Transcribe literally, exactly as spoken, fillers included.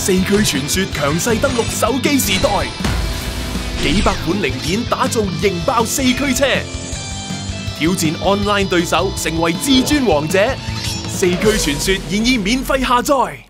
四驅傳說強勢登陸手機時代，幾百款零件打造型爆四驅車，挑戰 online 對手成為至尊王者。四驅傳說現已免費下載。